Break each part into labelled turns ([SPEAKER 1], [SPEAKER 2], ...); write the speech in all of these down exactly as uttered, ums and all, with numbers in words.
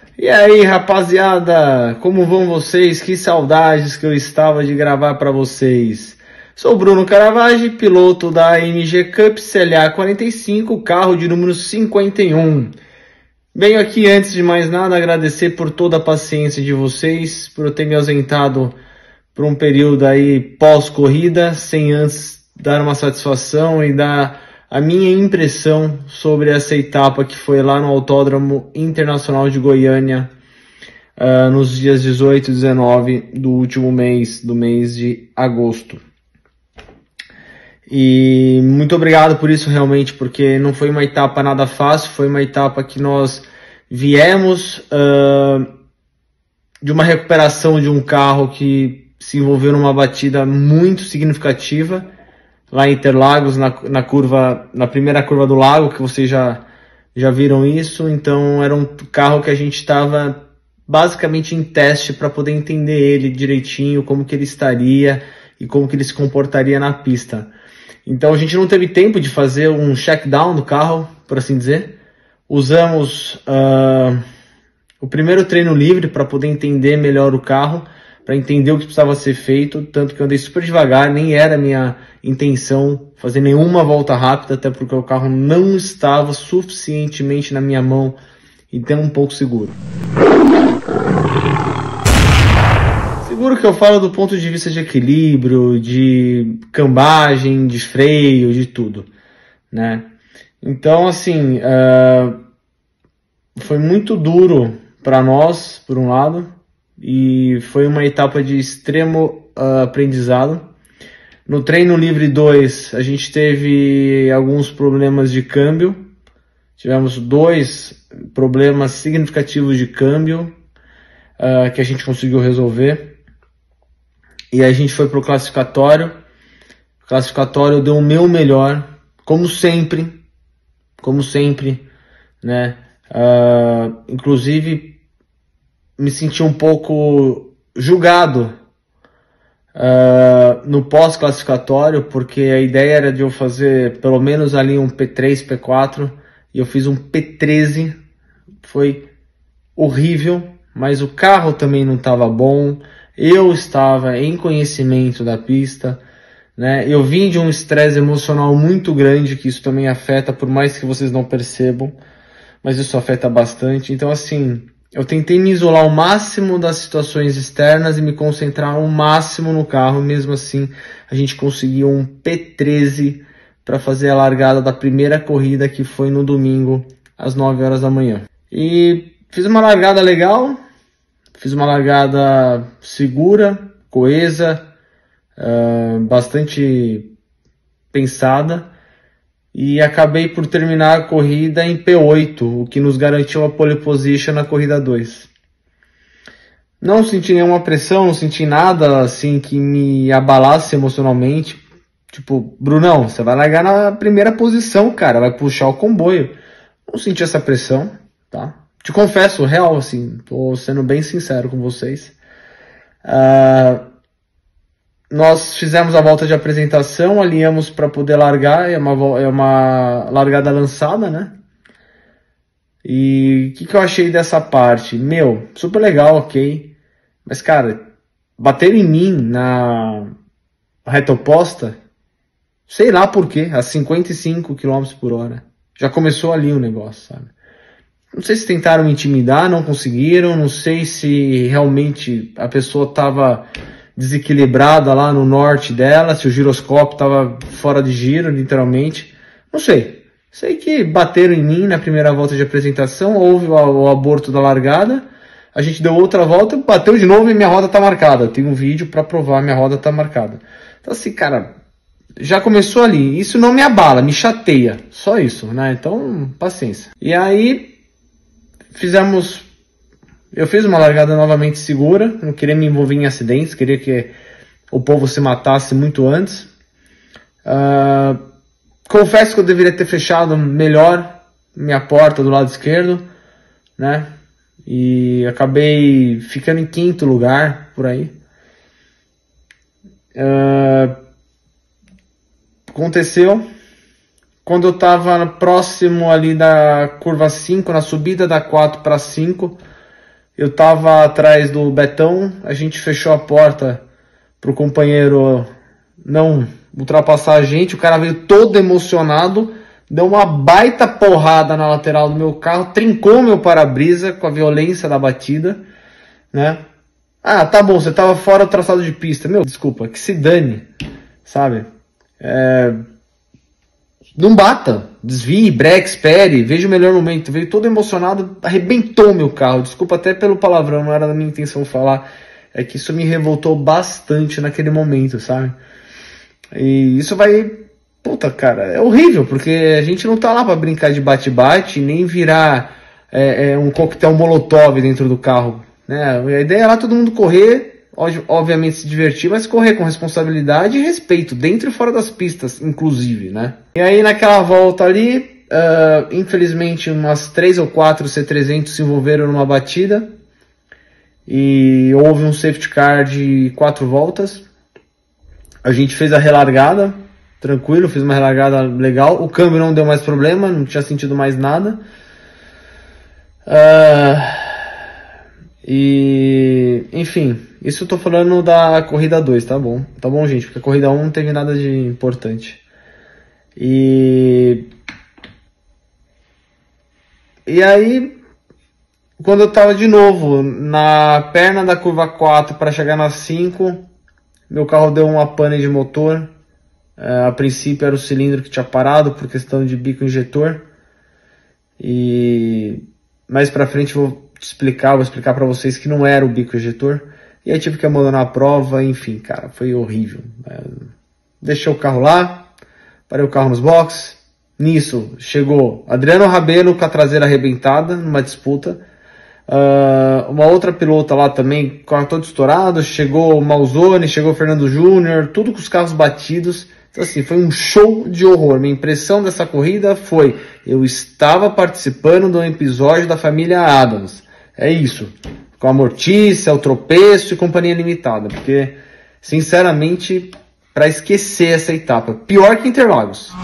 [SPEAKER 1] E aí, rapaziada, como vão vocês? Que saudades que eu estava de gravar para vocês. Sou Bruno Caravage, piloto da A M G Cup C L A quarenta e cinco, carro de número cinquenta e um. Venho aqui, antes de mais nada, agradecer por toda a paciência de vocês, por eu ter me ausentado por um período aí pós-corrida, sem antes dar uma satisfação e dar a minha impressão sobre essa etapa que foi lá no Autódromo Internacional de Goiânia, uh, nos dias dezoito e dezenove do último mês, do mês de agosto. E muito obrigado por isso realmente, porque não foi uma etapa nada fácil, foi uma etapa que nós viemos uh, de uma recuperação de um carro que se envolveu numa batida muito significativa, lá em Interlagos, na, na curva, na primeira curva do lago, que vocês já, já viram isso. Então era um carro que a gente estava basicamente em teste para poder entender ele direitinho, como que ele estaria e como que ele se comportaria na pista. Então a gente não teve tempo de fazer um check-down do carro, por assim dizer. Usamos uh, o primeiro treino livre para poder entender melhor o carro, para entender o que precisava ser feito, tanto que eu andei super devagar, nem era minha intenção fazer nenhuma volta rápida, até porque o carro não estava suficientemente na minha mão e tem um pouco seguro. Seguro que eu falo do ponto de vista de equilíbrio, de cambagem, de freio, de tudo, né? Então, assim, uh, foi muito duro para nós, por um lado, e foi uma etapa de extremo uh, aprendizado. No treino livre dois, a gente teve alguns problemas de câmbio. Tivemos dois problemas significativos de câmbio uh, que a gente conseguiu resolver. E a gente foi para o classificatório. O classificatório deu o meu melhor, como sempre, como sempre, né? Uh, inclusive, me senti um pouco julgado uh, no pós-classificatório, porque a ideia era de eu fazer pelo menos ali um P três, P quatro, e eu fiz um P treze, foi horrível, mas o carro também não estava bom, eu estava em conhecimento da pista, né? Eu vim de um estresse emocional muito grande, que isso também afeta, por mais que vocês não percebam, mas isso afeta bastante. Então, assim, eu tentei me isolar ao máximo das situações externas e me concentrar ao máximo no carro. Mesmo assim, a gente conseguiu um P treze para fazer a largada da primeira corrida, que foi no domingo, às nove horas da manhã. E fiz uma largada legal, fiz uma largada segura, coesa, uh, bastante pensada. E acabei por terminar a corrida em P oito, o que nos garantiu a pole position na corrida dois. Não senti nenhuma pressão, não senti nada assim que me abalasse emocionalmente. Tipo, Brunão, você vai largar na primeira posição, cara, vai puxar o comboio. Não senti essa pressão, tá? Te confesso, real, assim, tô sendo bem sincero com vocês. Uh, Nós fizemos a volta de apresentação, alinhamos para poder largar, é uma, é uma largada lançada, né? E o que, que eu achei dessa parte? Meu, super legal, ok. Mas, cara, bater em mim na reta oposta, sei lá por quê, a cinquenta e cinco quilômetros por hora. Já começou ali o negócio, sabe? Não sei se tentaram me intimidar, não conseguiram, não sei se realmente a pessoa estava desequilibrada lá no norte dela, se o giroscópio estava fora de giro, literalmente. Não sei. Sei que bateram em mim na primeira volta de apresentação, houve o, o aborto da largada, a gente deu outra volta, bateu de novo e minha roda tá marcada. Tem um vídeo para provar, minha roda tá marcada. Então assim, cara, já começou ali. Isso não me abala, me chateia. Só isso, né? Então, paciência. E aí, fizemos... Eu fiz uma largada novamente segura, não queria me envolver em acidentes, queria que o povo se matasse muito antes. Uh, confesso que eu deveria ter fechado melhor minha porta do lado esquerdo, né? E acabei ficando em quinto lugar, por aí. Uh, aconteceu quando eu estava próximo ali da curva cinco, na subida da quatro para cinco, eu tava atrás do Betão, a gente fechou a porta pro companheiro não ultrapassar a gente, o cara veio todo emocionado, deu uma baita porrada na lateral do meu carro, trincou meu para-brisa com a violência da batida, né? Ah, tá bom, você tava fora do traçado de pista. Meu, desculpa, que se dane, sabe? É... Não bata, desvie, breque, espere, veja o melhor momento. Veio todo emocionado, arrebentou meu carro. Desculpa até pelo palavrão, não era da minha intenção falar. É que isso me revoltou bastante naquele momento, sabe? E isso vai... Puta, cara, é horrível, porque a gente não tá lá pra brincar de bate-bate, nem virar é, é, um coquetel molotov dentro do carro, né? A ideia é lá todo mundo correr, obviamente se divertir, mas correr com responsabilidade e respeito, dentro e fora das pistas, inclusive, né? E aí naquela volta ali, uh, infelizmente umas três ou quatro C trezentos se envolveram numa batida, e houve um safety car de quatro voltas. A gente fez a relargada, tranquilo, fiz uma relargada legal, o câmbio não deu mais problema, não tinha sentido mais nada. Uh, e, enfim, isso eu tô falando da corrida dois, tá bom? Tá bom, gente, porque a corrida um não teve nada de importante. E... E aí, quando eu tava de novo na perna da curva quatro para chegar na cinco, meu carro deu uma pane de motor. Uh, a princípio era o cilindro que tinha parado por questão de bico injetor, e mais pra frente vou te explicar, vou explicar pra vocês que não era o bico injetor, e aí tive que abandonar a prova, enfim, cara, foi horrível. Uh, deixei o carro lá, parei o carro nos boxes, nisso chegou Adriano Rabelo com a traseira arrebentada numa disputa, uh, uma outra pilota lá também, carro todo estourado, chegou o Malzone, chegou o Fernando Júnior, tudo com os carros batidos. Então, assim, foi um show de horror. Minha impressão dessa corrida foi: eu estava participando de um episódio da família Adams. É isso. Com a Mortícia, o tropeço e companhia limitada. Porque, sinceramente, para esquecer essa etapa. Pior que Interlagos.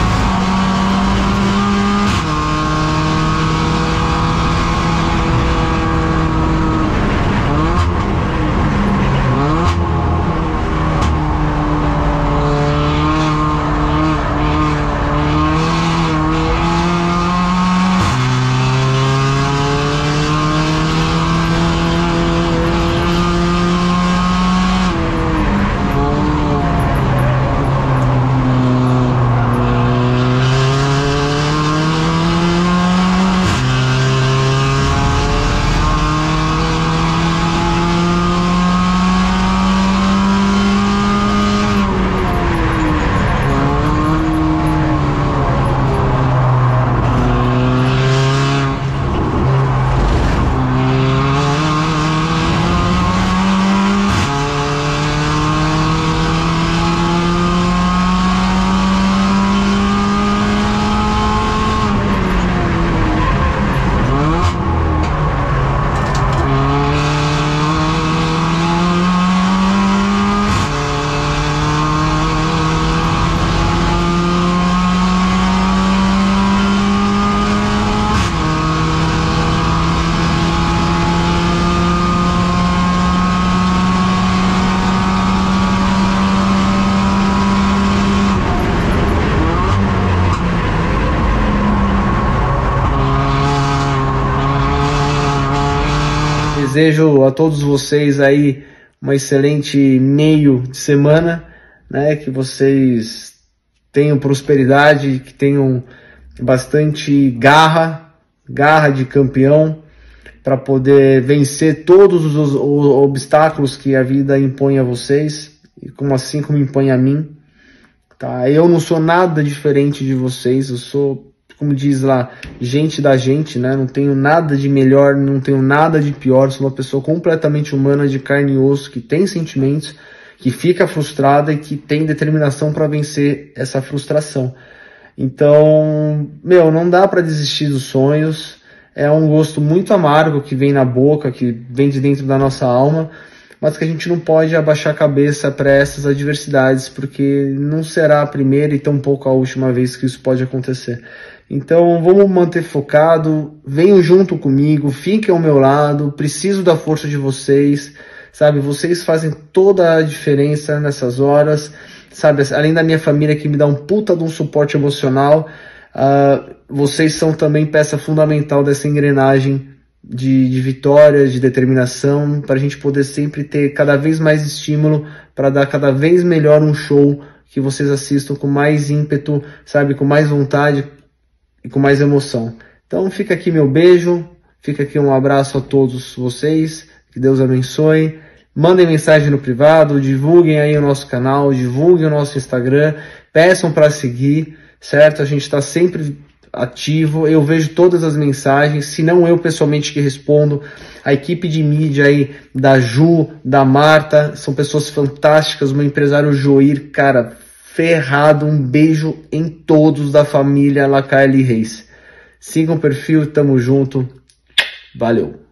[SPEAKER 1] Desejo a todos vocês aí uma excelente meio de semana, né? Que vocês tenham prosperidade, que tenham bastante garra, garra de campeão, para poder vencer todos os, os, os obstáculos que a vida impõe a vocês, e como assim como impõe a mim, tá? Eu não sou nada diferente de vocês, eu sou, como diz lá, gente da gente, né? Não tenho nada de melhor, não tenho nada de pior, sou uma pessoa completamente humana, de carne e osso, que tem sentimentos, que fica frustrada e que tem determinação para vencer essa frustração. Então, meu, não dá para desistir dos sonhos, é um gosto muito amargo que vem na boca, que vem de dentro da nossa alma, mas que a gente não pode abaixar a cabeça para essas adversidades, porque não será a primeira e tampouco a última vez que isso pode acontecer. Então vamos manter focado, venham junto comigo, fiquem ao meu lado, preciso da força de vocês, sabe? Vocês fazem toda a diferença nessas horas, sabe? Além da minha família que me dá um puta de um suporte emocional, uh, vocês são também peça fundamental dessa engrenagem de, de vitórias, de determinação, para a gente poder sempre ter cada vez mais estímulo, para dar cada vez melhor um show que vocês assistam com mais ímpeto, sabe? Com mais vontade e com mais emoção. Então fica aqui meu beijo, fica aqui um abraço a todos vocês, que Deus abençoe. Mandem mensagem no privado, divulguem aí o nosso canal, divulguem o nosso Instagram, peçam para seguir, certo? A gente está sempre ativo, eu vejo todas as mensagens, se não eu pessoalmente que respondo, a equipe de mídia aí da Ju, da Marta, são pessoas fantásticas, o meu empresário Joir, cara, ferrado, um beijo em todos da família Lacaille Reis. Sigam o perfil, tamo junto, valeu!